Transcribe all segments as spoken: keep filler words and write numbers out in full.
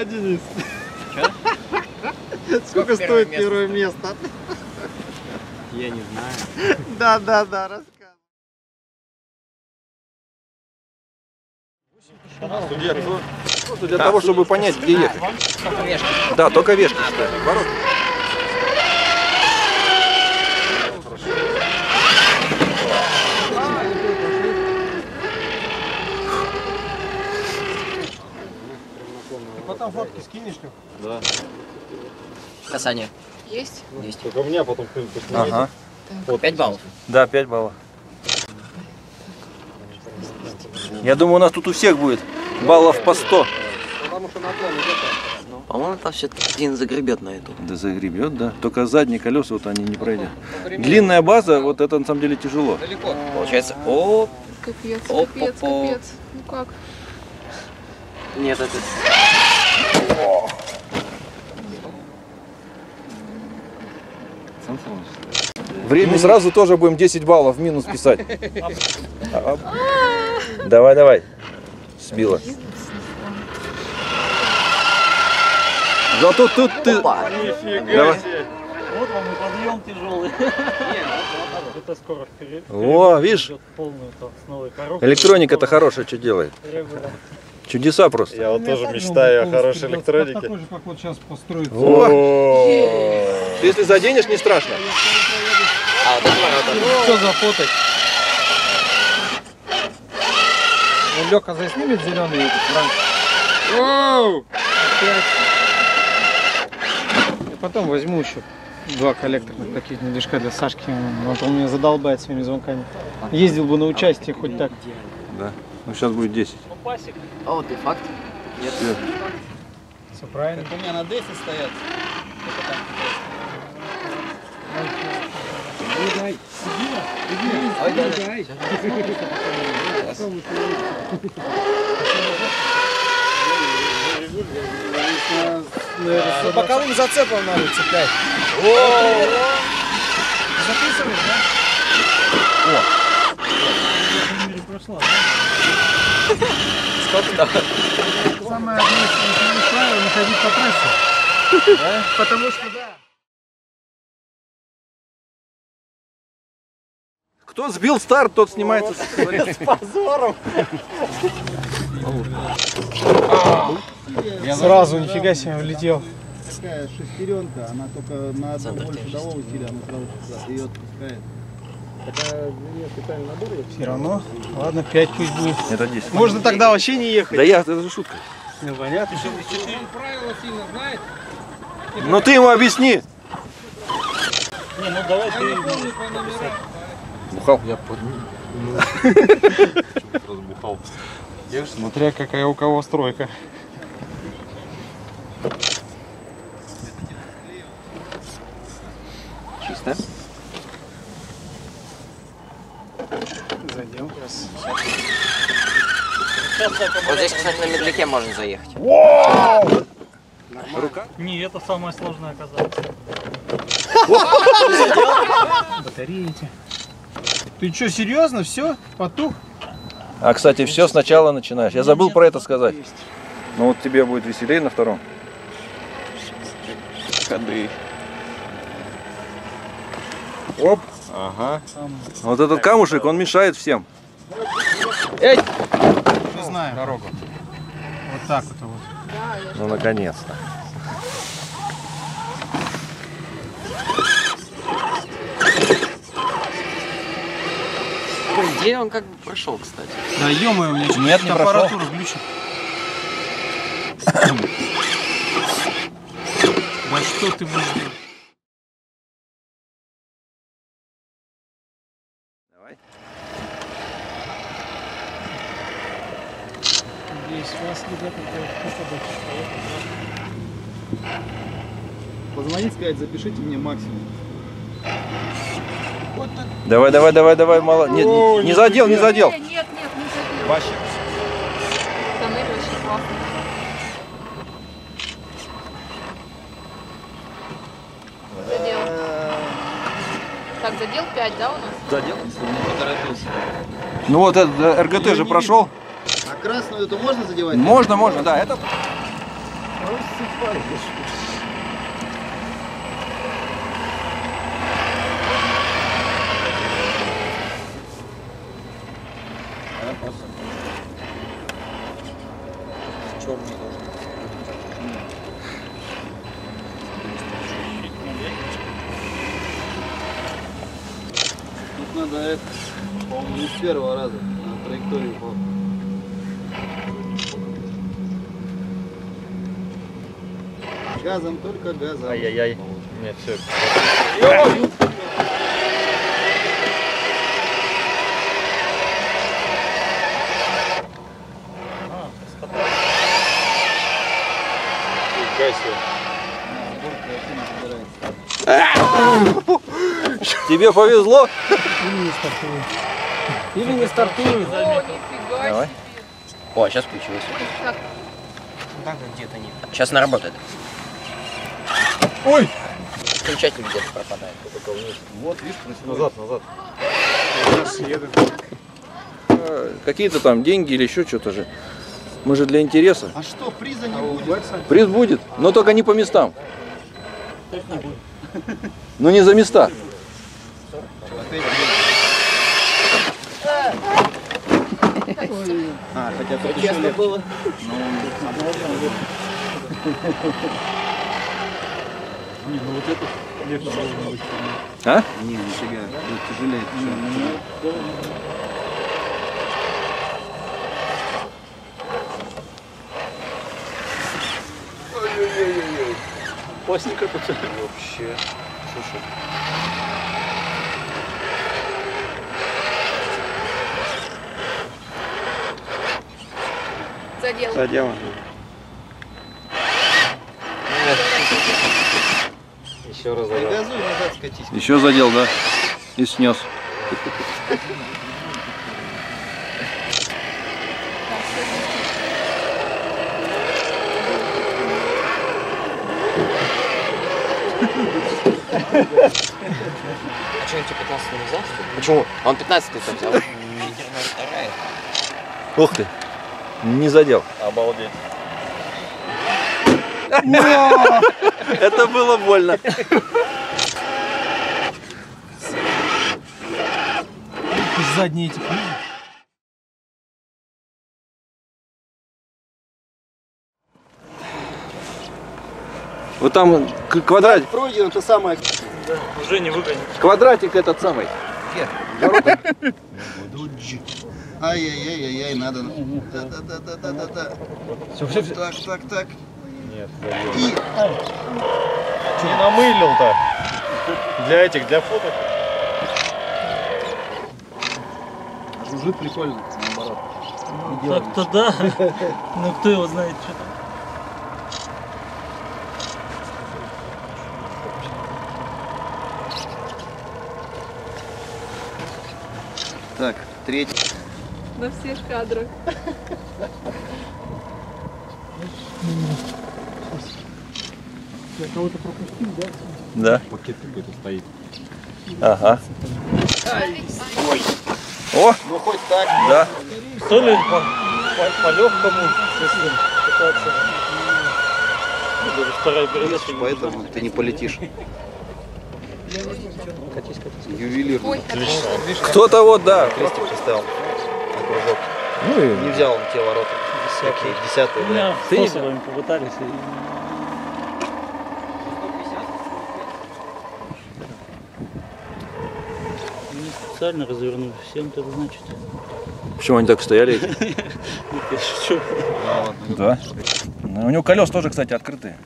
Денис? Че? Сколько стоит первое место? Я не знаю. Да, да, да, рассказывай. Судья, кто? Просто для того, чтобы понять, где ехать. Только вешки. Да, только вешки ставят. Ворот. Потом фотки скинешь? Да. Касание. Есть? Есть. Только у меня потом посмотрите. Ага. Пять баллов. Да, пять баллов. Я думаю, у нас тут у всех будет баллов по сто. Потому что наклон идет. По-моему, там все один загребет на эту. Да загребет, да. Только задние колеса вот они не пройдут. Длинная база, вот это на самом деле тяжело. Далеко. Получается, оп. Капец, Оп, капец, оп, оп. капец. Ну как? Нет, это... Время сразу тоже будем десять баллов в минус писать. Давай, давай. Сбила. Зато тут ты... Опа! Давай. Вот вам и подъем тяжелый. Это скоро вперед. О, видишь? Полную с новой коробкой. Электроника-то хорошая, что делает. Чудеса просто. Я вот тоже мечтаю о хорошей электронике. Такой же, как вот сейчас построить. О! Ты если заденешь, не страшно. А, вот это ворота. Что запутать? Ну, Лёка заснимет зеленый этот раньше. Оу! Опять. Я потом возьму еще два коллекторных таких движка для Сашки. Вот он меня задолбает своими звонками. Ездил бы на участие хоть так. Да. Ну сейчас будет десять. А вот и факт. Нет. Все правильно. У меня на дефе стоят. Ой, да, По боковым зацепом надо цеплять. Записываешь, да? О! Прошла, да? Сколько там? Самое одно из правил — находить по трассе. Да? Потому что, да. Кто сбил старт, тот снимается с позором. Сразу нифига себе влетел. Такая шестеренка, она только на одну больше дала усилия, она сразу ее отпускает. Все равно. Ладно, пять пусть будет. Это десять. Можно тогда вообще не ехать. Да я, это же шутка. Ну, понятно. Правила сильно знает. Ну ты ему объясни. Не, ну давай ты. Бухал. Я под... разбухал. Смотря какая у кого стройка. Чисто. Зайдем. Вот здесь, кстати, на медляке можно заехать. Рука? Не, это самое сложное оказалось. Батареи эти. Ты что, серьезно? Все? Потух? А, кстати, все сначала начинаешь. Я забыл про это сказать. Ну вот тебе будет веселее на втором. Ходы. Оп. Ага. Вот этот камушек, он мешает всем. Не знаю. Дорогу. Вот так вот. вот. Ну наконец-то. Где он как бы прошел, кстати? Да ё-моё, у меня Нет, не аппаратура глючит. Да что ты будешь делать? Давай. Здесь вас, ребята, Позвонить, сказать, запишите мне максимум. Давай, давай, давай, давай, мало. Не, не, не задел, не задел. Нет, нет, нет, не задел. Вообще. Тоннель очень классный. Задел. Так, задел пять, да, у нас? Задел? Ну вот этот эр гэ тэ же прошел. А красную эту можно задевать? Можно, можно, да. Это Тут надо это, по-моему, не с первого раза на траекторию упал. Газом, только газом. Ай-яй-яй. Нет, все. Тебе повезло? Или не стартует. О, нифига Давай. себе. О, сейчас включилось. Как? где-то нет. Сейчас она работает. Ой! Включатель где-то пропадает. Вот, видишь, назад, назад. Какие-то там деньги или еще что-то же. Мы же для интереса. А что, приза не будет? Приз будет, но только не по местам. Ну не за места. А, хотя тут еще легче. было. Не, ну вот это легче должно быть. А? Не, нифига, это тяжелее. Пластинка тут. Вообще. Слушай. Задел. Задела. Еще раз задел. Газуй, назад скатись. Еще задел, да? И снес. А что, он тебе пятнадцатый не взял, что ли? Почему? Он пятнадцатый там взял. Ух ты. Не задел. Обалдеть. Это было больно. Задние эти. Вот там к- квадратик, Пройдено то самое. Уже не выгонит. квадратик этот самый. Ай-яй-яй-яй, надо. Да-да-да-да-да-да. Все, все, все. Так, так, так. Нет, И не намылил-то. Для этих, для фоток. жужжит прикольно, наоборот. Так-то да. Ну кто его знает, что там. Так, третий. На всех кадрах. Да. Пакет какой-то стоит. Ага. О, Ну хоть так. да. То ли по, по, по легкому, если пытаться. Ну, даже вторая передача. не Поэтому ты не полетишь. Катись, катись. Ювелир. Ой, отлично. Кто-то вот, да. Крестик поставил на кружок. Ну и Не взял он те ворота. Какие? Десятые, У да? меня Ты не способами попытались. и- Не специально развернули. Всем так значит. почему они так стояли? эти? Нет, я шучу. Да. Ну, у него колес тоже, кстати, открытые.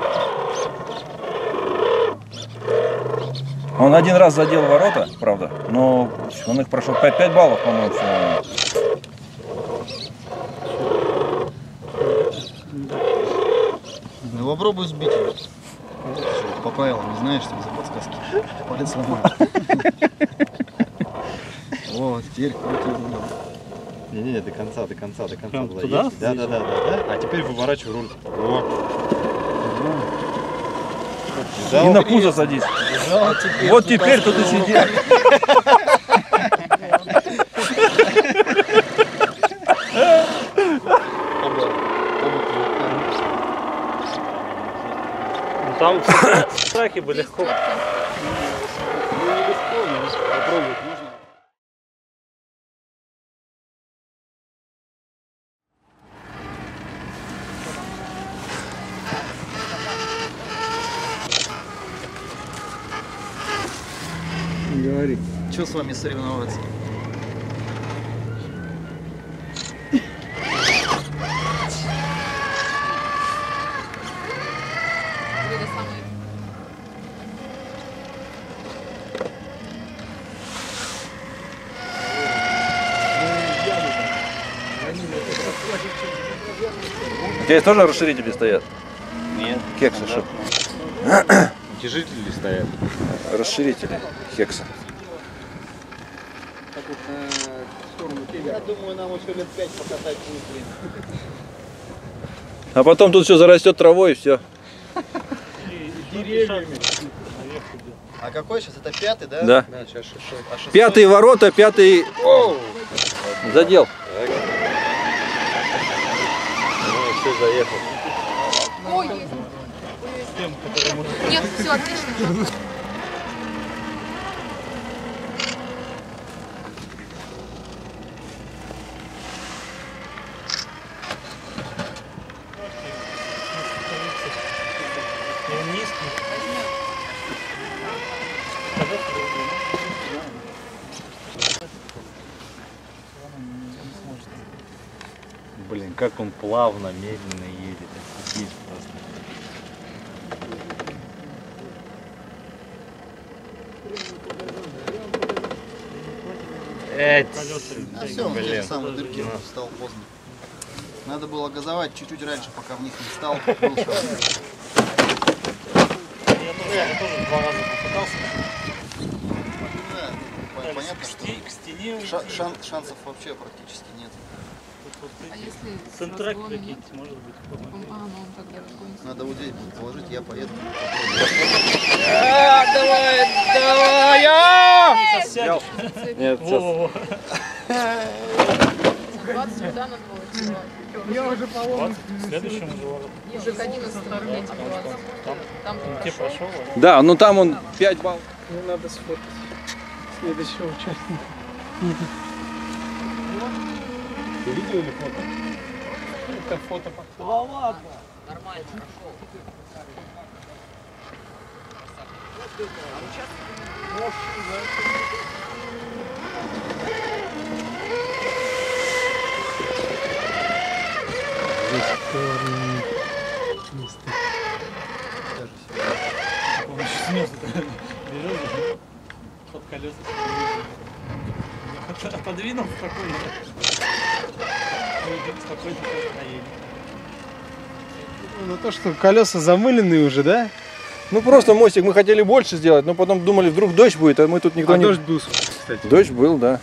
Он один раз задел ворота, правда, но он их прошел пять баллов, по-моему, все. Ну попробуй сбить его. По правилам не знаешь, что за подсказки. Палец сломал. Вот, теперь крути рулем. Не-не-не, до конца, до конца, до конца. Прям туда туда? едь. Да, да, да, да, да. А теперь выворачивай руль. О. И на пузо садись. Вот теперь тут и сиди. Там в траке бы легко. Попробовать можно. Говори. Что с вами соревноваться? Это самый. У тебя есть тоже расширители стоят? Нет. Кексы, что? Утяжители стоят. Расширители кекса. Я думаю, нам еще лет пять покатать будет, блин. А потом тут все зарастет травой и все. Деревьями. А какой сейчас? Это пятый, да? Да. Да, сейчас шестой. А шестой? Пятые ворота, пятый задел. Ну, все заехал. Ой, есть. Нет, все отлично. Блин, как он плавно, медленно едет. Офигеть просто. Эть, А все, он блин. в самой дырке встал поздно. Надо было газовать чуть-чуть раньше, пока в них не встал. Был шанс. Я тоже, я тоже два раза попытался. Да, Так, понятно, к, что сте- к стене. ша- шан- шансов вообще практически нет. Тут вот А эти если с центрак разгона нет? прикиньте, может быть. Он- А, ну он тогда разгонится. Надо вот здесь будет положить, я поеду. Сейчас сядешь. Нет, сейчас. Во-во-во. двадцать сюда надо было снимать. Я уже поломан. двадцать. В следующем уже ворот. Уже к одиннадцатому летим двадцать. Там, Там те прошел. прошел. а? Да, ну там он пять баллов. Не надо сфоткать следующего участника. Ты видео или фото? Это фото. Да ладно. Нормально, прошел. Он еще снес это. Берешь, под колеса. Подвинул спокойно. Спокойно поедет. Ну то, что колеса замыленные уже, да? Ну просто мостик мы хотели больше сделать, но потом думали, вдруг дождь будет, а мы тут никто А не... дождь был, кстати. Дождь был, да.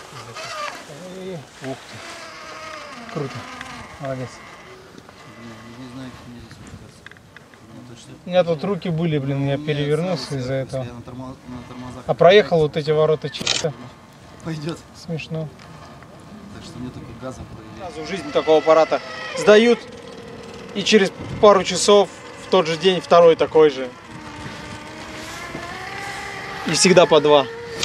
Ух ты. Круто. Молодец. Не знаю, как мне здесь спускаться. Ну, точно. У меня тут руки были, блин, я У меня перевернулся сразу из-за если этого. я на тормо- на тормозах А проехал вот эти ворота чисто. пойдет. Смешно. Так что мне только газом проверять. Сразу в жизни такого аппарата сдают, и через пару часов в тот же день второй такой же. И всегда по два.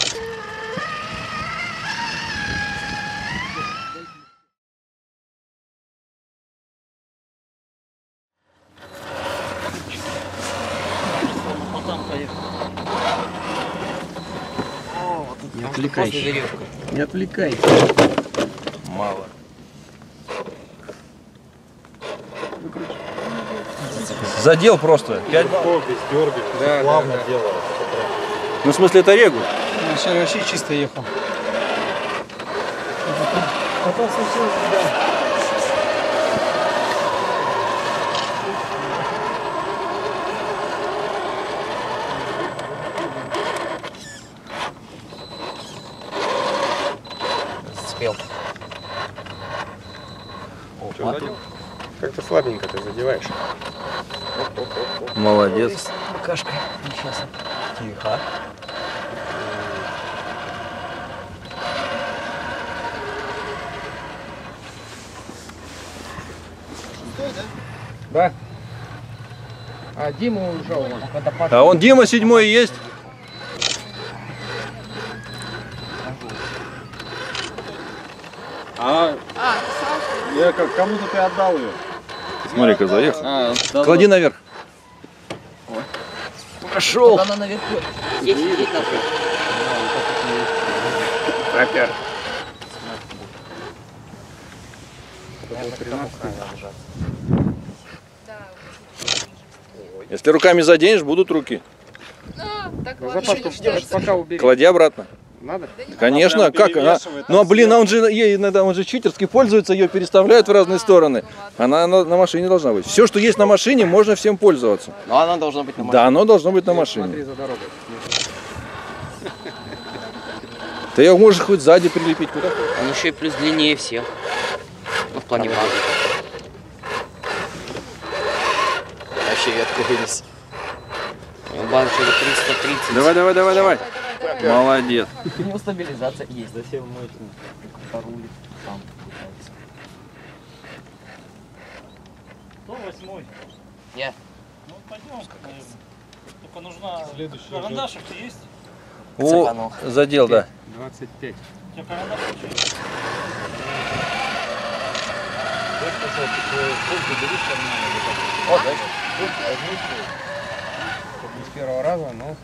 Не отвлекайся. Не отвлекай. Мало. Задел просто. пять баллов. Без дергания, Да, плавно да, да. делает. Ну в смысле это регуль. Вначале вообще чисто ехал. Потом случилось, да. Зацепил. Что, задел? Как-то слабенько ты задеваешь. Молодец. Кашка. Сейчас. Тихо. Да? А Дима уже он. А он Дима седьмой есть? А, А, Саша. я как, кому-то ты отдал ее. Смотри-ка, заехал. А, Клади наверх. Пошел. Она наверху. Есть, есть наверху. Пропер. Если руками заденешь, будут руки. А, так Запаску ладно. пока убери. Клади обратно. Надо? Конечно, Она прям как она? перевешивает, Ну, а а блин, а сверху- он же ей иногда, он же читерски пользуется, ее переставляют в разные стороны. Она на, на машине должна быть. Все, что есть на машине, можно всем пользоваться. Но она должна быть на Да, оно должно быть на машине. Смотри за дорогой. Ты ее можешь хоть сзади прилепить куда. Он еще и плюс длиннее всех. Ну, в плане базы. Вообще ветку вынес. У него баночка триста тридцать. Давай, давай, давай, давай. Давай, давай. Молодец. У него стабилизация есть. Зачем мы порулит сам пытается. Кто восьмой? Я. Ну пойдем, наверное. Только нужна... Карандашик есть? О, Цепанул. задел, да. двадцать пять. У тебя карандашик есть? О, да. Не с первого раза, но...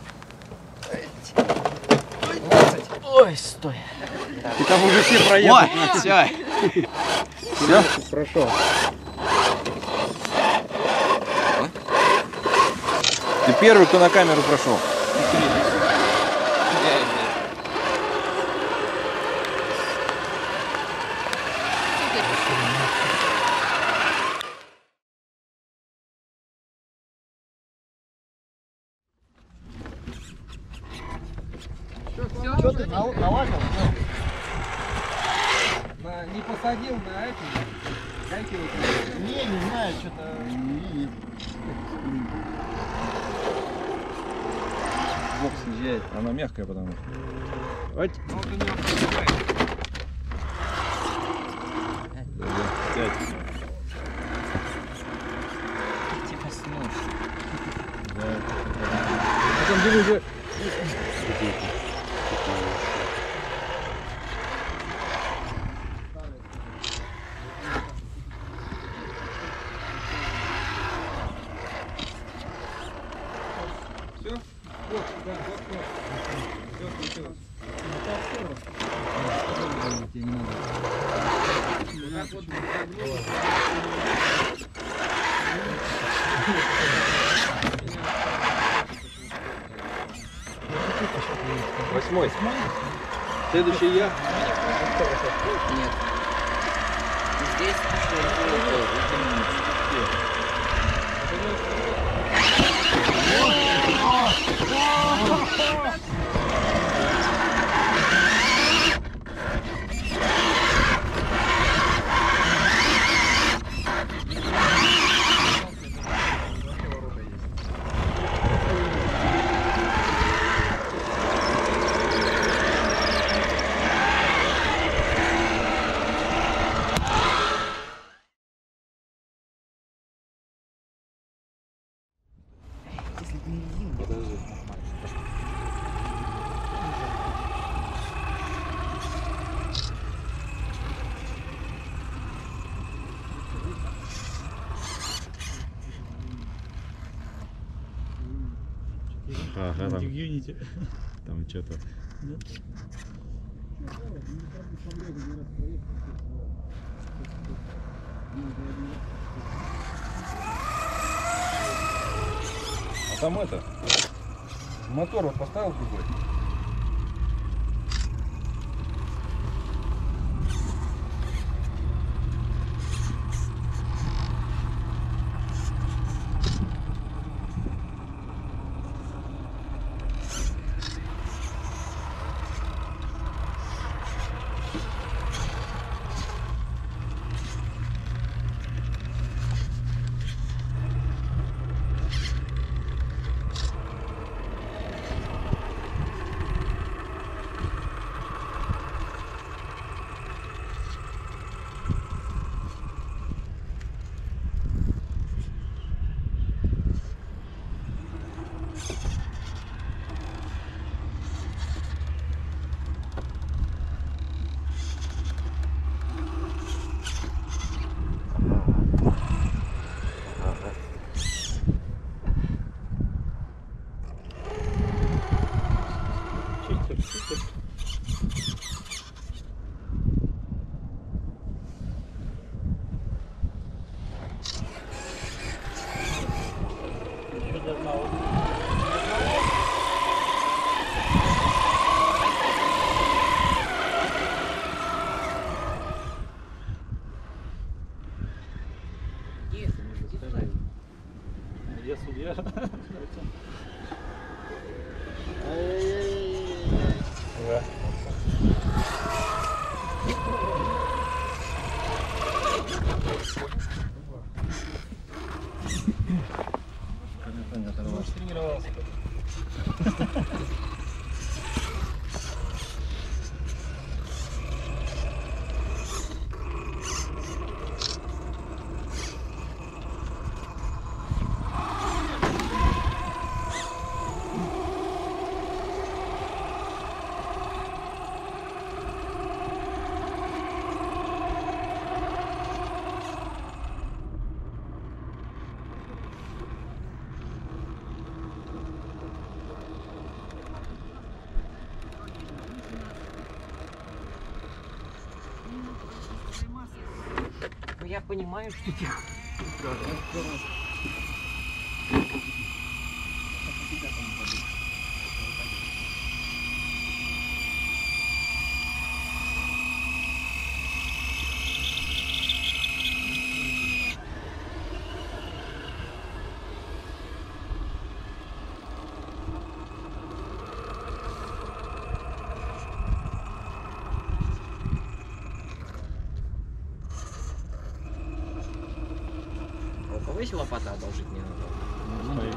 Ой, стой. И там уже все проехали. Ой, все. Все? Прошел. Ты первый, кто на камеру прошел. Что ты нал- наладил? Не посадил на эти. Дайте вот. Не, не знаю, что-то... Нет. Бок съезжает. Она мягкая, потому что. Вот. Типа снос. Потом Дима уже... Восьмой. Следующий я. Нет. Здесь Ага, там, Юнити. там что-то. А там это... Мотор вот поставил другой. Я судья. Может, тренировался. Ну, я понимаю, что ты... У кого есть лопата одолжить мне надо?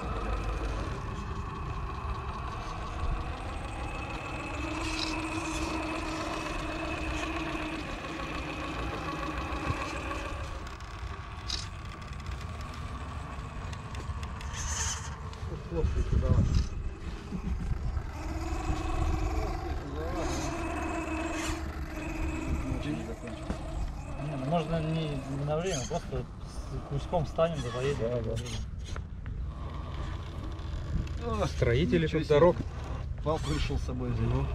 Не, ну можно не, не на время, просто с куском встанем, да поедем. Да, да. Строители тут дорог. Палку решил с собой взять.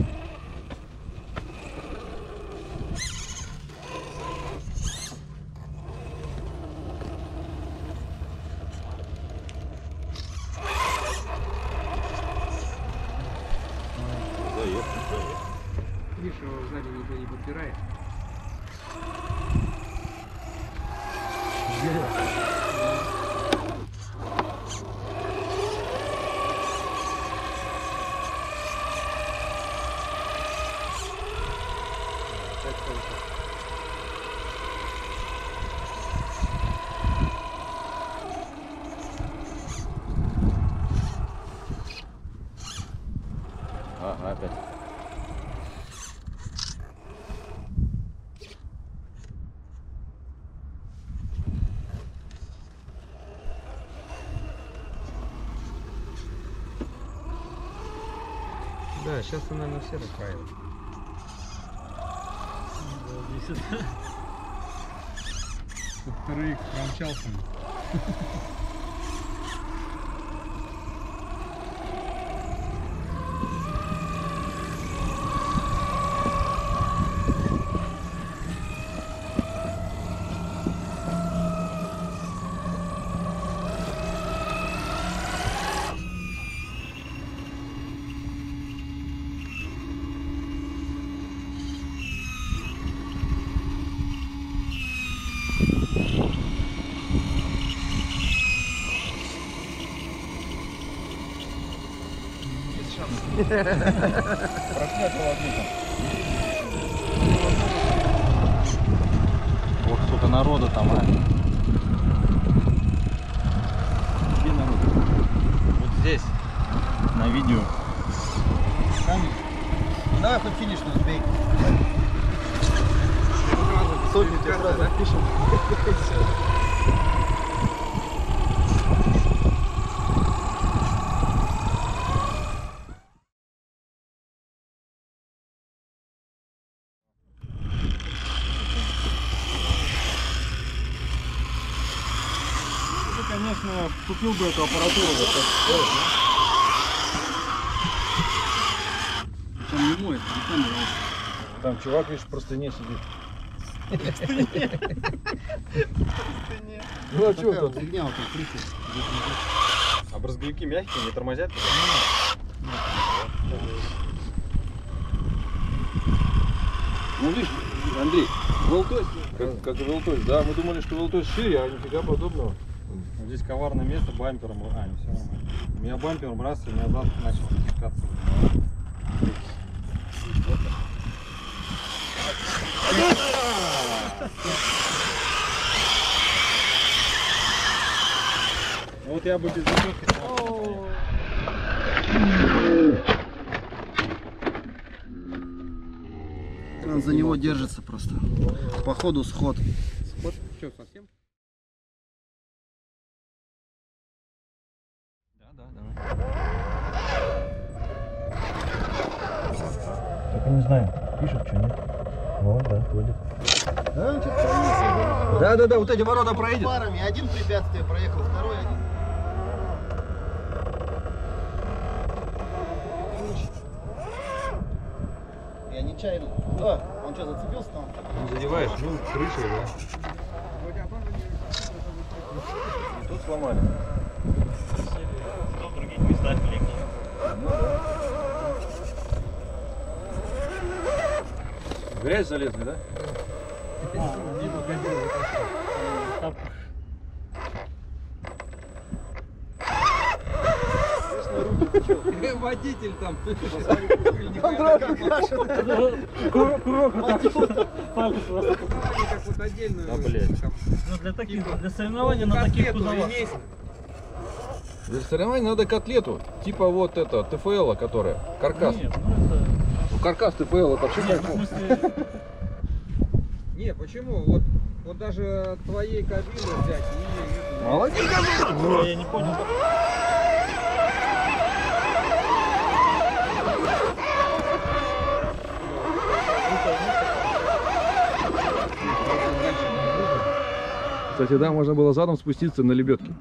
Видишь, его сзади никто не подпирает. Ага, опять. Да, сейчас, наверное, все расправят. Вторых промчался. Ох, сколько народу там, а. Где народ? Вот здесь, на видео. Давай хоть финишную сбей. Сотни тебе сразу пишем. Конечно, купил бы эту аппаратуру. Вот так. Там не мой, это не камера. Там чувак, видишь, просто не сидит. Ну а что тут? Фигня вот тут крутит. А брызговики мягкие, не тормозят? Ну видишь, Андрей, волтось, как, как и волтось, да, мы думали, что волтось шире, а нифига подобного. Вот здесь коварное место, бампером, а, не, все нормально. У меня бампером раз, и у меня зад начал спускаться. Вот я бы без зачетки. Он за него держится просто. Походу сход. Сход? Что, совсем? Да, да, давай. Так я не знаю, пишет что, нет? Вот, да, ходит. Да, он что-то проехал. Да, да, да, вот эти ворота проедет. Парами. Один препятствие проехал, второй один. Я нечаянно. Да, он что, зацепился там? Не задеваешь? Ну, крышей, да. И тут сломали. В других местах легче. Грязь залезли, да? Водитель там. Курок палец просто. Да, блядь. Ну для таких, для соревнований на таких кузовах. Для соревнований надо котлету. Типа вот это, ТФЛ, которая. Каркас. Нет, ну это... Ну, каркас ТФЛ, это почему? Нет, в смысле... Не, почему? Вот, вот даже твоей кабины взять и... Молодец. Ну, я не понял. Кстати, да, можно было задом спуститься на лебедке.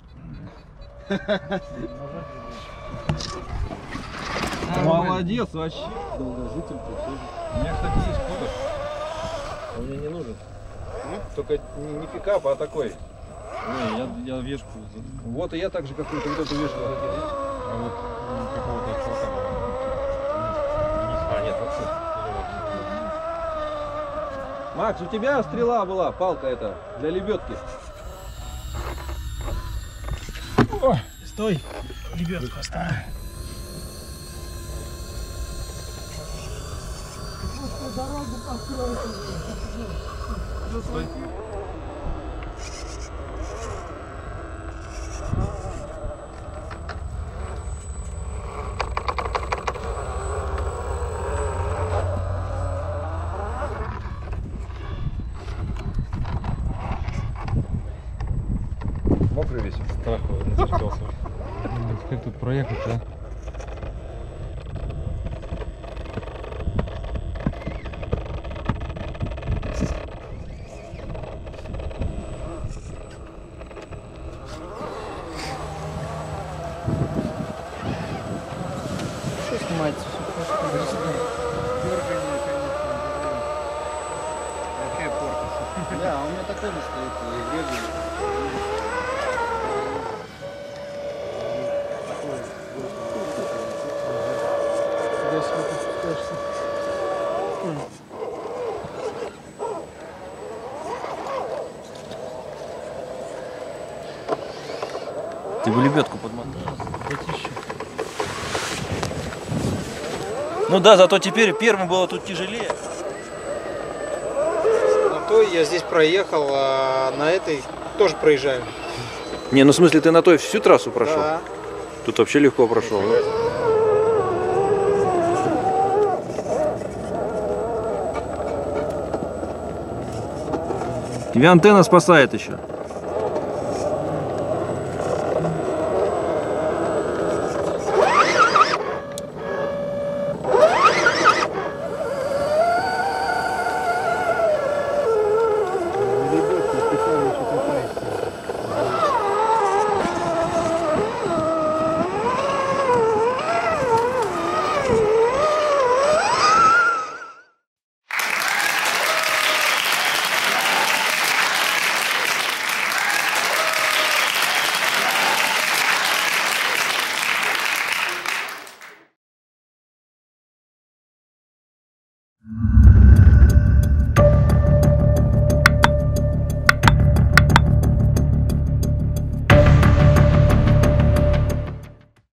Молодец вообще. Долгожитель. У меня, кстати, есть кодек. Он мне не нужен. Только не, не пикап, а такой. Не, я, я вешку. Вот и я так же какую-то вот эту вешку задел. А вот м, какого-то чувака. А, нет, вот. Макс, у тебя стрела была, палка эта, для лебедки. Стой! Лебедку оставь. Мокрый весь. Страх начался. Как тут проехать, а? Что снимается? Да, у меня такой же стоит. и бегает. Ты бы лебедку подмотал. Ну да, зато теперь первым было тут тяжелее. На той я здесь проехал, а на этой тоже проезжаю. Не, ну в смысле ты на той всю трассу прошел? Да. Тут вообще легко прошел. Да? Тебя антенна спасает еще.